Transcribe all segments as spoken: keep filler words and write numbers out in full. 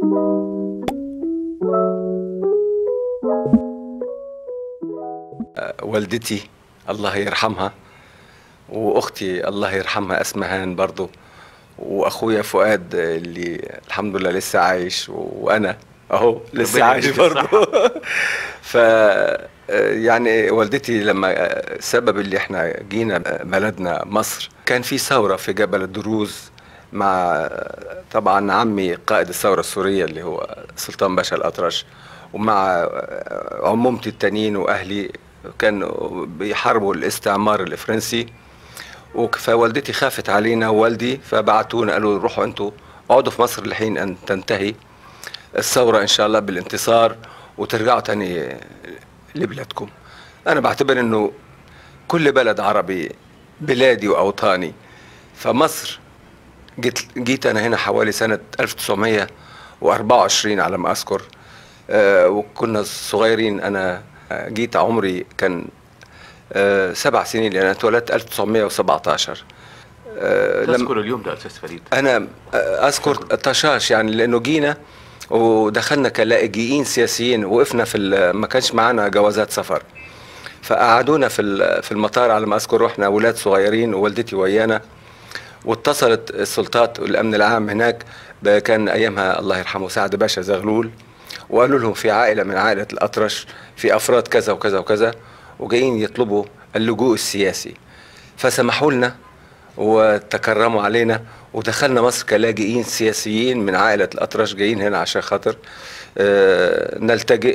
والدتي الله يرحمها، واختي الله يرحمها اسمهان برضو، واخويا فؤاد اللي الحمد لله لسه عايش، وانا اهو لسه عايش برضو. ف يعني والدتي لما سبب اللي احنا جينا بلدنا مصر، كان في ثورة في جبل الدروز مع طبعا عمي قائد الثورة السورية اللي هو سلطان باشا الأطرش، ومع عمومتي التانيين واهلي كانوا بيحاربوا الاستعمار الفرنسي. فوالدتي خافت علينا ووالدي، فبعتونا قالوا روحوا انتوا اقعدوا في مصر لحين ان تنتهي الثورة ان شاء الله بالانتصار وترجعوا تاني لبلادكم. انا بعتبر انه كل بلد عربي بلادي واوطاني، فمصر جيت جيت انا هنا حوالي سنة ألف وتسعمية وأربعة وعشرين على ما اذكر. آه وكنا صغيرين، انا جيت عمري كان آه سبع سنين لان انا اتولدت ألف وتسعمية وسبعتاشر. آه تذكر اليوم ده استاذ فريد؟ انا آه اذكر طشاش يعني، لانه جينا ودخلنا كلاجئين سياسيين، وقفنا في ما كانش معانا جوازات سفر، فقعدونا في في المطار على ما اذكر، واحنا اولاد صغيرين ووالدتي ويانا. واتصلت السلطات والامن العام هناك، كان ايامها الله يرحمه سعد باشا زغلول، وقالوا لهم في عائله من عائله الاطرش في افراد كذا وكذا وكذا وجايين يطلبوا اللجوء السياسي، فسمحوا لنا وتكرموا علينا ودخلنا مصر كلاجئين سياسيين من عائله الاطرش، جايين هنا عشان خاطر آه نلتجئ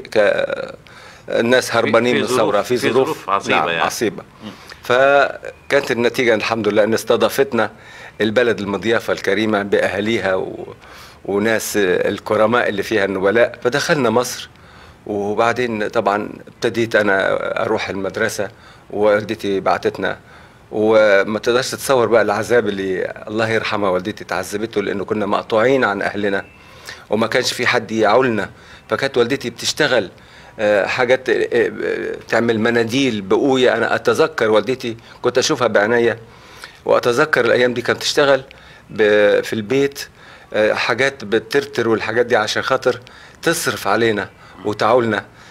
كالناس هربانين من الثوره في ظروف, في ظروف عصيبه. نعم يعني عصيبه. فكانت النتيجه الحمد لله ان استضافتنا البلد المضيافه الكريمه باهاليها و... وناس الكرماء اللي فيها النبلاء، فدخلنا مصر. وبعدين طبعا ابتديت انا اروح المدرسه، ووالدتي بعتتنا، وما تقدرش تتصور بقى العذاب اللي الله يرحمها والدتي تعذبته، لانه كنا مقطوعين عن اهلنا وما كانش في حد يعولنا. فكانت والدتي بتشتغل حاجات، تعمل مناديل بقوية. انا اتذكر والدتي كنت اشوفها بعناية، واتذكر الايام دي كانت تشتغل في البيت حاجات بترتر والحاجات دي عشان خاطر تصرف علينا وتعولنا.